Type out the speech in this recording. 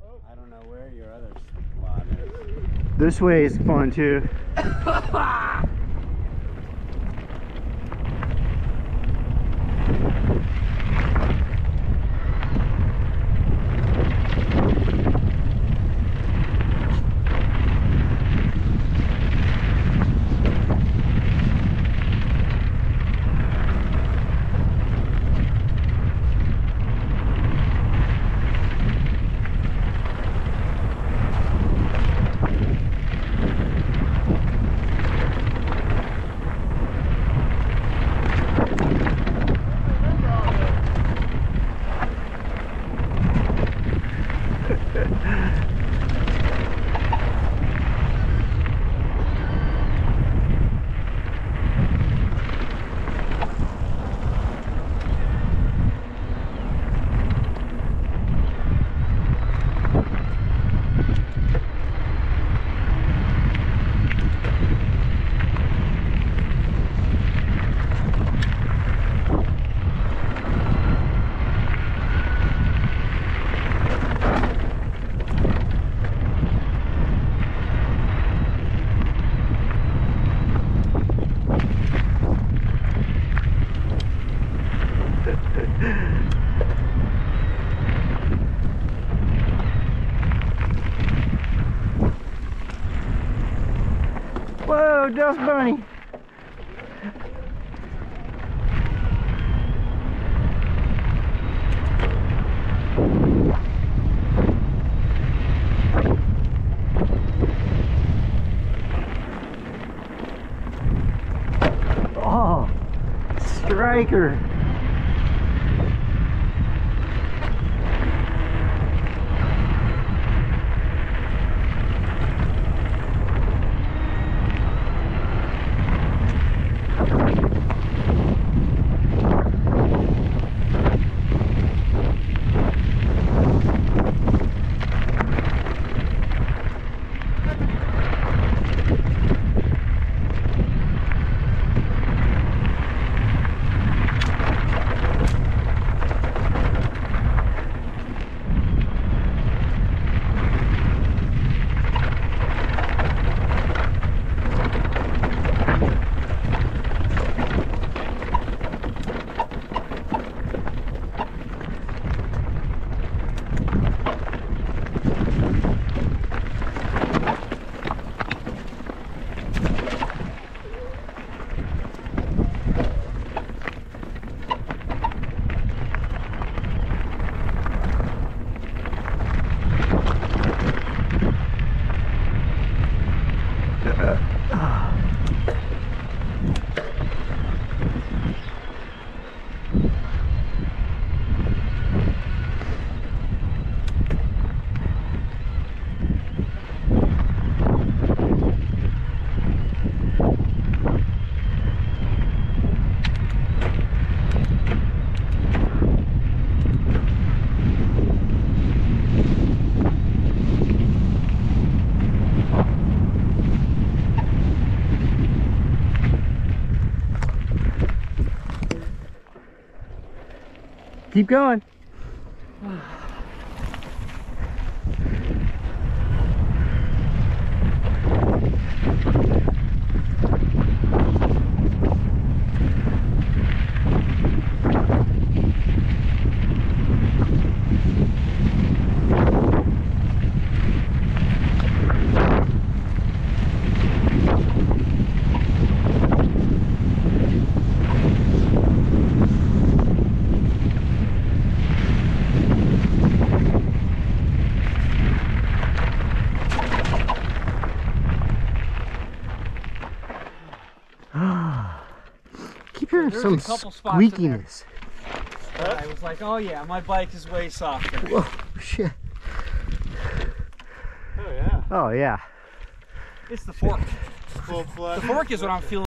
I don't know where your other spot is. This way is fun too. Whoa, dust bunny. Oh, striker. Keep going. Keep hearing some squeakiness. I was like, oh yeah, my bike is way softer. Whoa, shit. Oh yeah. Oh yeah. It's the fork. Full flush. The fork is what I'm feeling.